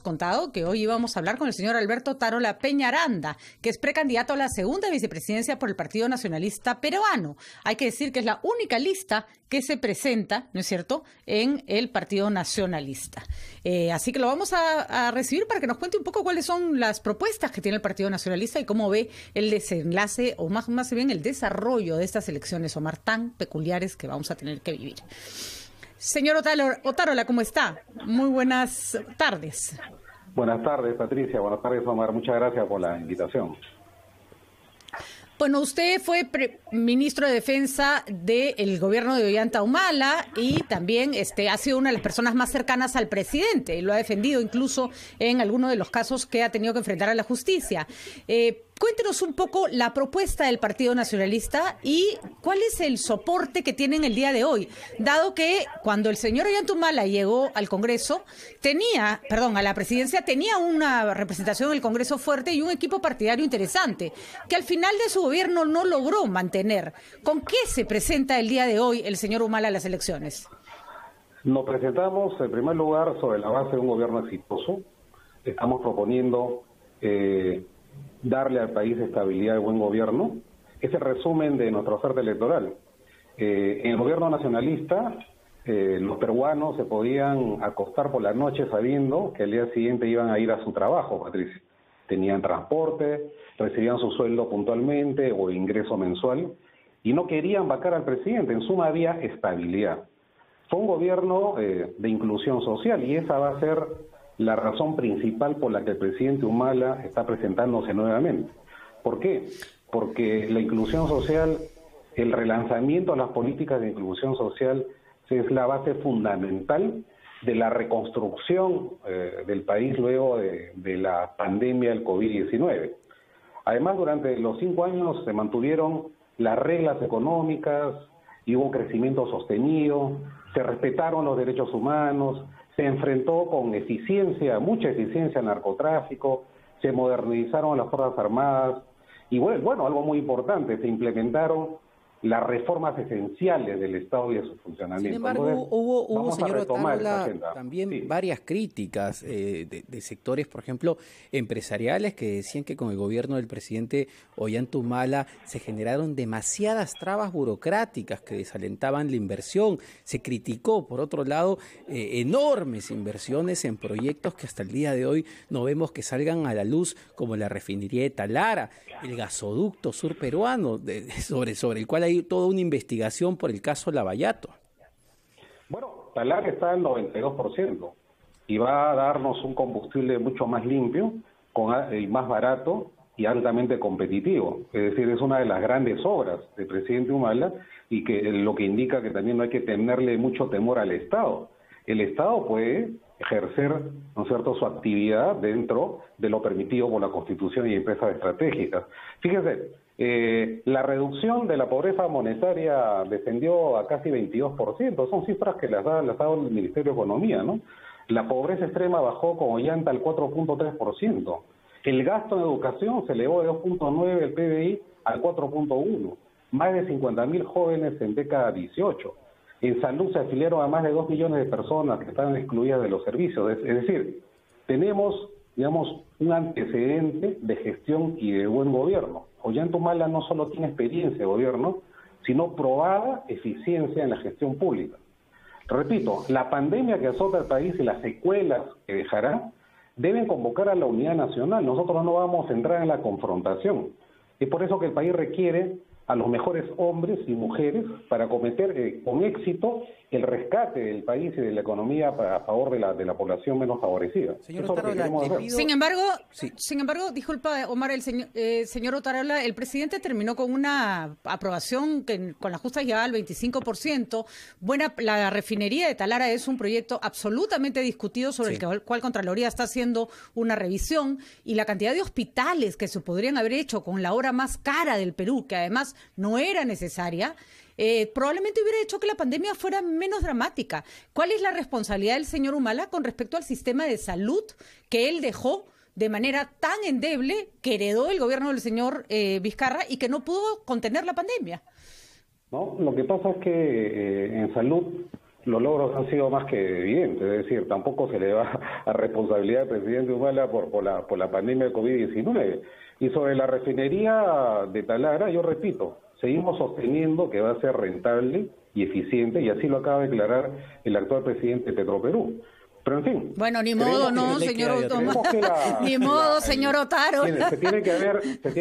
contado que hoy íbamos a hablar con el señor Alberto Tarola Peñaranda, que es precandidato a la segunda vicepresidencia por el Partido Nacionalista Peruano. Hay que decir que es la única lista que se presenta, ¿no es cierto?, en el Partido Nacionalista. Así que lo vamos a recibir para que nos cuente un poco cuáles son las propuestas que tiene el Partido Nacionalista y cómo ve el desenlace, o más bien el desarrollo de estas elecciones, Omar, tan peculiares que vamos a tener que vivir. Señor Otárola, ¿cómo está? Muy buenas tardes. Buenas tardes, Patricia. Buenas tardes, Omar. Muchas gracias por la invitación. Bueno, usted fue ministro de Defensa del gobierno de Ollanta Humala y también ha sido una de las personas más cercanas al presidente y lo ha defendido incluso en algunos de los casos que ha tenido que enfrentar a la justicia. Cuéntenos un poco la propuesta del Partido Nacionalista y cuál es el soporte que tienen el día de hoy, dado que cuando el señor Ollanta Humala llegó al Congreso, a la presidencia, tenía una representación en el Congreso fuerte y un equipo partidario interesante, que al final de su gobierno no logró mantener. ¿Con qué se presenta el día de hoy el señor Humala a las elecciones? Nos presentamos, en primer lugar, sobre la base de un gobierno exitoso. Estamos proponiendo darle al país estabilidad y buen gobierno. Es el resumen de nuestra oferta electoral. En el gobierno nacionalista, los peruanos se podían acostar por la noche sabiendo que al día siguiente iban a ir a su trabajo, Patricia. Tenían transporte, recibían su sueldo puntualmente o ingreso mensual y no querían vacar al presidente. En suma, había estabilidad. Fue un gobierno de inclusión social y esa va a ser la razón principal por la que el presidente Humala está presentándose nuevamente. ¿Por qué? Porque la inclusión social, el relanzamiento de las políticas de inclusión social es la base fundamental de la reconstrucción del país luego de la pandemia del COVID-19. Además, durante los 5 años se mantuvieron las reglas económicas y hubo un crecimiento sostenido, se respetaron los derechos humanos, se enfrentó con mucha eficiencia al narcotráfico, se modernizaron las Fuerzas Armadas y bueno, algo muy importante, se implementaron las reformas esenciales del Estado y de su funcionamiento. Sin embargo, entonces, hubo señor Otárola, también sí, varias críticas de sectores, por ejemplo, empresariales, que decían que con el gobierno del presidente Ollanta Humala se generaron demasiadas trabas burocráticas que desalentaban la inversión. Se criticó, por otro lado, enormes inversiones en proyectos que hasta el día de hoy no vemos que salgan a la luz, como la refinería de Talara, el gasoducto sur peruano, sobre el cual hay toda una investigación por el caso Lavallato. Bueno, Talara está al 92% y va a darnos un combustible mucho más limpio, y más barato y altamente competitivo. Es decir, es una de las grandes obras del presidente Humala y que lo que indica que también no hay que tenerle mucho temor al Estado. El Estado puede ejercer, ¿no es cierto?, su actividad dentro de lo permitido por la Constitución y empresas estratégicas. Fíjese, la reducción de la pobreza monetaria descendió a casi 22%, son cifras que las ha dado el Ministerio de Economía, ¿no? La pobreza extrema bajó con Ollanta al 4.3%. El gasto en educación se elevó de 2.9 del PBI al 4.1. Más de 50.000 jóvenes en década 18. En salud se afiliaron a más de 2 millones de personas que están excluidas de los servicios. Es decir, tenemos, digamos, un antecedente de gestión y de buen gobierno. Ollanta Humala no solo tiene experiencia de gobierno, sino probada eficiencia en la gestión pública. Repito, la pandemia que azota al país y las secuelas que dejará deben convocar a la unidad nacional. Nosotros no vamos a entrar en la confrontación. Es por eso que el país requiere a los mejores hombres y mujeres para cometer con éxito el rescate del país y de la economía a favor de la población menos favorecida. Señor Otárola, Sin embargo, disculpa, Omar, señor Otárola, el presidente terminó con una aprobación que con las justas llegaba al 25%. La refinería de Talara es un proyecto absolutamente discutido sobre el cual Contraloría está haciendo una revisión, y la cantidad de hospitales que se podrían haber hecho con la obra más cara del Perú, que además no era necesaria, probablemente hubiera hecho que la pandemia fuera menos dramática. ¿Cuál es la responsabilidad del señor Humala con respecto al sistema de salud que él dejó de manera tan endeble, que heredó el gobierno del señor Vizcarra y que no pudo contener la pandemia? No, lo que pasa es que en salud los logros han sido más que evidentes, es decir, tampoco se le va a responsabilidad al presidente Humala por la pandemia de COVID-19. Y sobre la refinería de Talara, yo repito, seguimos sosteniendo que va a ser rentable y eficiente, y así lo acaba de declarar el actual presidente de Petroperú. Pero en fin. Bueno, ni modo, no, señor Otárola. Ni modo, señor Otárola. Tiene que haber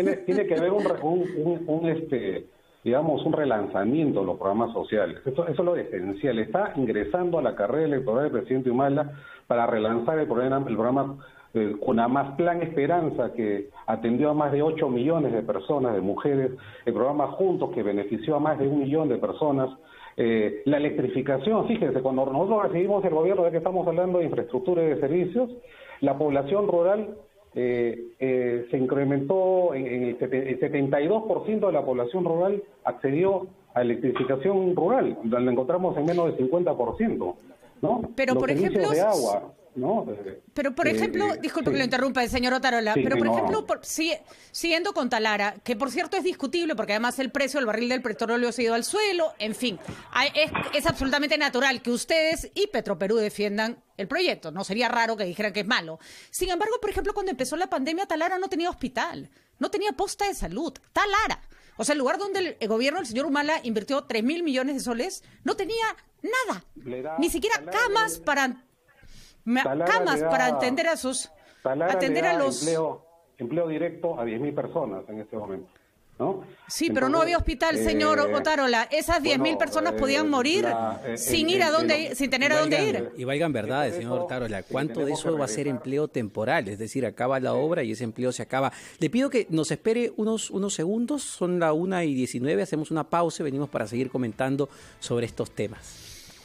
digamos, un relanzamiento de los programas sociales. Eso es lo esencial. Está ingresando a la carrera electoral del presidente Humala para relanzar el programa con la más Plan Esperanza, que atendió a más de 8 millones de personas, de mujeres, el programa Juntos, que benefició a más de 1 millón de personas. La electrificación, fíjense, cuando nosotros recibimos el gobierno, ya que estamos hablando de infraestructura y de servicios, la población rural se incrementó en el 72% de la población rural accedió a electrificación rural, la encontramos en menos del 50%, ¿no? Pero, por ejemplo, de agua, ¿no? Pero, por ejemplo, disculpe que lo interrumpa el señor Otárola, pero, por ejemplo, siguiendo con Talara, que por cierto es discutible porque además el precio del barril del petróleo se ha ido al suelo, en fin, es absolutamente natural que ustedes y Petroperú defiendan el proyecto, no sería raro que dijeran que es malo. Sin embargo, por ejemplo, cuando empezó la pandemia, Talara no tenía hospital, no tenía posta de salud, Talara. O sea, el lugar donde el gobierno del señor Humala invirtió 3.000 millones de soles, no tenía nada, ni siquiera camas para atender a sus... atender a los... Empleo directo a 10.000 personas en este momento, ¿no? Sí, pero no había hospital, señor Otárola. Esas 10.000 personas podían morir sin tener a dónde ir. Y valgan verdades, señor Otárola, ¿cuánto de eso va a ser empleo temporal? Es decir, acaba la obra y ese empleo se acaba. Le pido que nos espere unos segundos, son la 1:19, hacemos una pausa y venimos para seguir comentando sobre estos temas.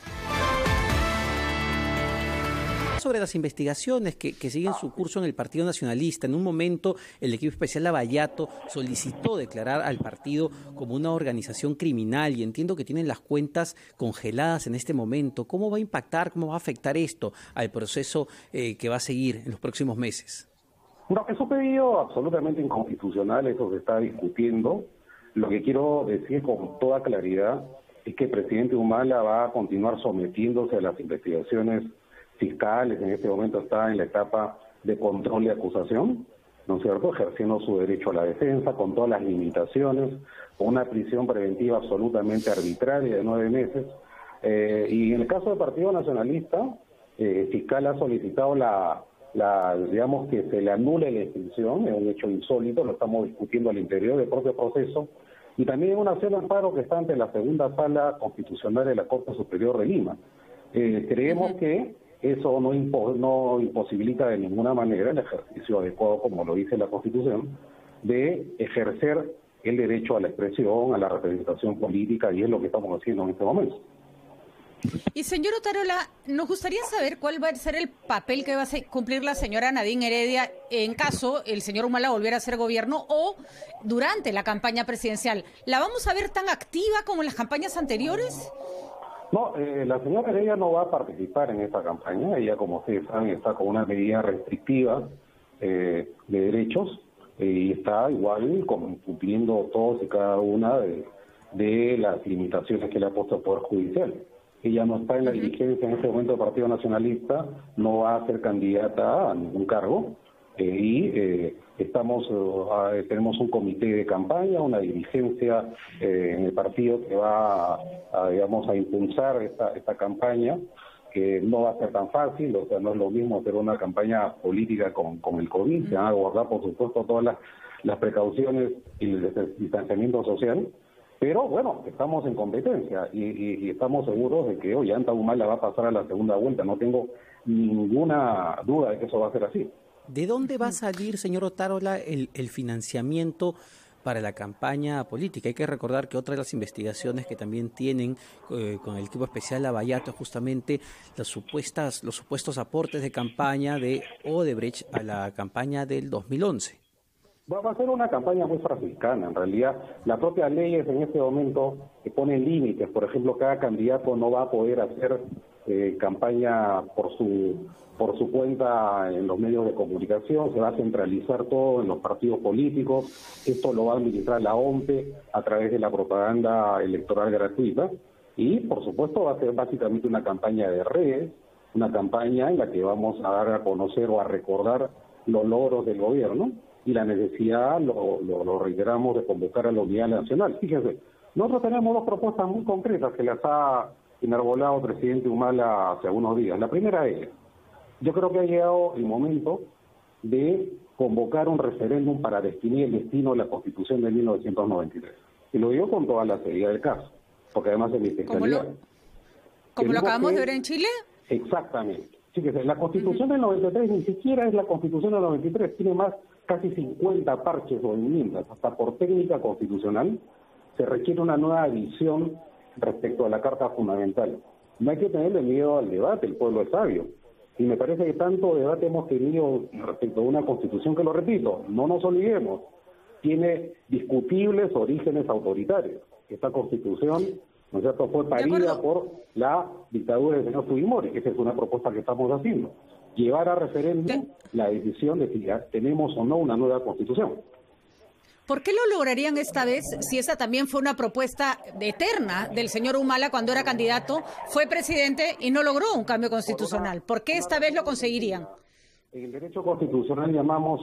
Sobre las investigaciones que siguen su curso en el Partido Nacionalista. En un momento, el equipo especial Lavallato solicitó declarar al partido como una organización criminal y entiendo que tienen las cuentas congeladas en este momento. ¿Cómo va a impactar, cómo va a afectar esto al proceso que va a seguir en los próximos meses? No, es un pedido absolutamente inconstitucional, eso se está discutiendo. Lo que quiero decir con toda claridad es que el presidente Humala va a continuar sometiéndose a las investigaciones fiscales. En este momento está en la etapa de control y acusación, ¿no es cierto?, ejerciendo su derecho a la defensa con todas las limitaciones, con una prisión preventiva absolutamente arbitraria de 9 meses. Y en el caso del Partido Nacionalista, el fiscal ha solicitado digamos, que se le anule la inscripción, es un hecho insólito, lo estamos discutiendo al interior del propio proceso, y también una acción de amparo que está ante la segunda sala constitucional de la Corte Superior de Lima. Creemos que eso no imposibilita de ninguna manera el ejercicio adecuado, como lo dice la Constitución, de ejercer el derecho a la expresión, a la representación política, y es lo que estamos haciendo en este momento. Y señor Otárola, nos gustaría saber cuál va a ser el papel que va a cumplir la señora Nadine Heredia en caso el señor Humala volviera a ser gobierno o durante la campaña presidencial. ¿La vamos a ver tan activa como en las campañas anteriores? No, la señora Heredia no va a participar en esta campaña. Ella, como ustedes saben, está con una medida restrictiva de derechos y está igual cumpliendo todos y cada una de las limitaciones que le ha puesto el Poder Judicial. Ella no está en la dirigencia en este momento del Partido Nacionalista, no va a ser candidata a ningún cargo tenemos un comité de campaña, una dirigencia en el partido que va a impulsar esta campaña, que no va a ser tan fácil, o sea, no es lo mismo hacer una campaña política con el COVID, se van a guardar, por supuesto, todas las precauciones y el distanciamiento social, pero bueno, estamos en competencia y estamos seguros de que Ollanta Humala va a pasar a la segunda vuelta, no tengo ninguna duda de que eso va a ser así. ¿De dónde va a salir, señor Otárola, el financiamiento para la campaña política? Hay que recordar que otra de las investigaciones que también tienen con el equipo especial Lavallato es justamente los supuestos aportes de campaña de Odebrecht a la campaña del 2011. Va a ser una campaña muy franciscana, en realidad. Las propias leyes en este momento ponen límites. Por ejemplo, cada candidato no va a poder hacer campaña por su cuenta en los medios de comunicación, se va a centralizar todo en los partidos políticos, esto lo va a administrar la OMPE a través de la propaganda electoral gratuita, Y, por supuesto, va a ser básicamente una campaña de redes, una campaña en la que vamos a dar a conocer o a recordar los logros del gobierno y la necesidad, lo reiteramos, de convocar a la unidad nacional. Fíjense, nosotros tenemos dos propuestas muy concretas que las ha enarbolado el presidente Humala hace algunos días. La primera es, yo creo que ha llegado el momento de convocar un referéndum para definir el destino de la Constitución de 1993. Y lo digo con toda la seriedad del caso, porque además es mi fiscalidad. ¿Como lo acabamos de ver en Chile? Exactamente. Fíjese, la Constitución del 93 ni siquiera es la Constitución del 93, tiene más, casi 50 parches o enmiendas. Hasta por técnica constitucional se requiere una nueva visión respecto a la Carta Fundamental. No hay que tenerle miedo al debate, el pueblo es sabio. Y me parece que tanto debate hemos tenido respecto a una Constitución que, lo repito, no nos olvidemos, tiene discutibles orígenes autoritarios. Esta Constitución, ¿no es cierto?, fue parida por la dictadura del señor Fujimori, que esa es una propuesta que estamos haciendo. Llevar a referéndum la decisión de si ya tenemos o no una nueva Constitución. ¿Por qué lo lograrían esta vez si esa también fue una propuesta eterna del señor Humala cuando era candidato, fue presidente y no logró un cambio constitucional? ¿Por qué esta vez lo conseguirían? En el derecho constitucional llamamos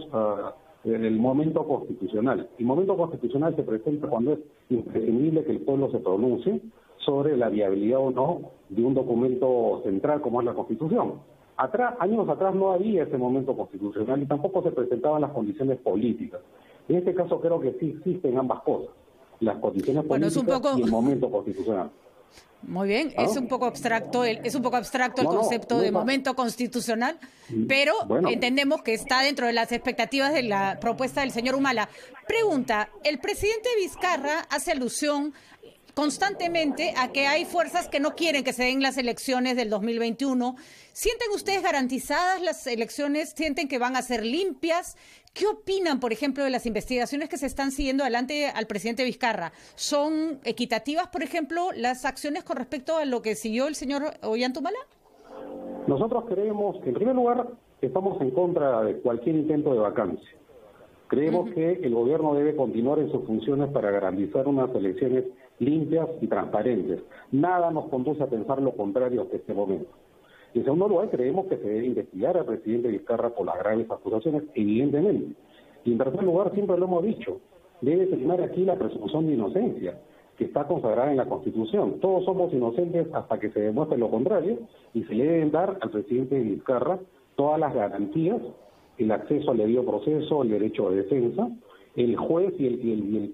el momento constitucional. El momento constitucional se presenta cuando es imprescindible que el pueblo se pronuncie sobre la viabilidad o no de un documento central como es la Constitución. Años atrás no había ese momento constitucional y tampoco se presentaban las condiciones políticas. En este caso creo que sí existen ambas cosas, las condiciones políticas y el momento constitucional. Muy bien, es un poco abstracto el concepto de momento constitucional, pero entendemos que está dentro de las expectativas de la propuesta del señor Humala. Pregunta, el presidente Vizcarra hace alusión constantemente a que hay fuerzas que no quieren que se den las elecciones del 2021. ¿Sienten ustedes garantizadas las elecciones? ¿Sienten que van a ser limpias? ¿Qué opinan, por ejemplo, de las investigaciones que se están siguiendo adelante al presidente Vizcarra? ¿Son equitativas, por ejemplo, las acciones con respecto a lo que siguió el señor Ollanta Humala? Nosotros creemos que, en primer lugar, estamos en contra de cualquier intento de vacancia. Creemos que el gobierno debe continuar en sus funciones para garantizar unas elecciones limpias y transparentes. Nada nos conduce a pensar lo contrario hasta este momento. En segundo lugar, creemos que se debe investigar al presidente Vizcarra por las graves acusaciones, evidentemente. Y en tercer lugar, siempre lo hemos dicho, debe primar aquí la presunción de inocencia, que está consagrada en la Constitución. Todos somos inocentes hasta que se demuestre lo contrario, y se le deben dar al presidente Vizcarra todas las garantías, el acceso al debido proceso, el derecho de defensa, el juez y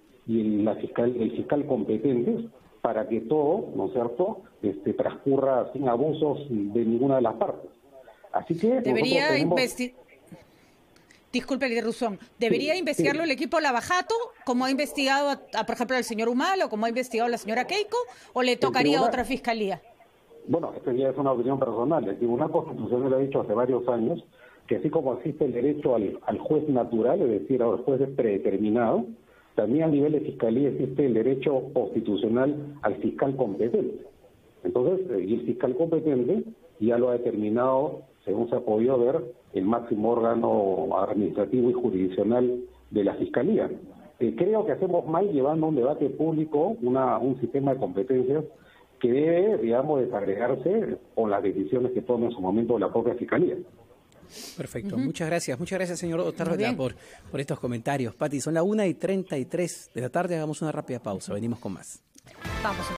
el fiscal competentes, para que todo, ¿no es cierto?, transcurra sin abusos de ninguna de las partes. Así que debería disculpe la interrupción, ¿debería investigarlo el equipo Lavajato, como ha investigado, por ejemplo, al señor Humala o como ha investigado la señora Keiko, o le tocaría a otra fiscalía? Bueno, esta ya es una opinión personal. El Tribunal Constitucional ha dicho hace varios años que así como existe el derecho al juez natural, es decir, al juez predeterminado, también a nivel de fiscalía existe el derecho constitucional al fiscal competente. Entonces, y el fiscal competente ya lo ha determinado, según se ha podido ver, el máximo órgano administrativo y jurisdiccional de la fiscalía. Creo que hacemos mal llevando un debate público, un sistema de competencias que debe, digamos, desagregarse con las decisiones que tome en su momento la propia fiscalía. Perfecto, muchas gracias, señor Otárola, por estos comentarios. Pati, son las 1:33 de la tarde, hagamos una rápida pausa, venimos con más. Vamos.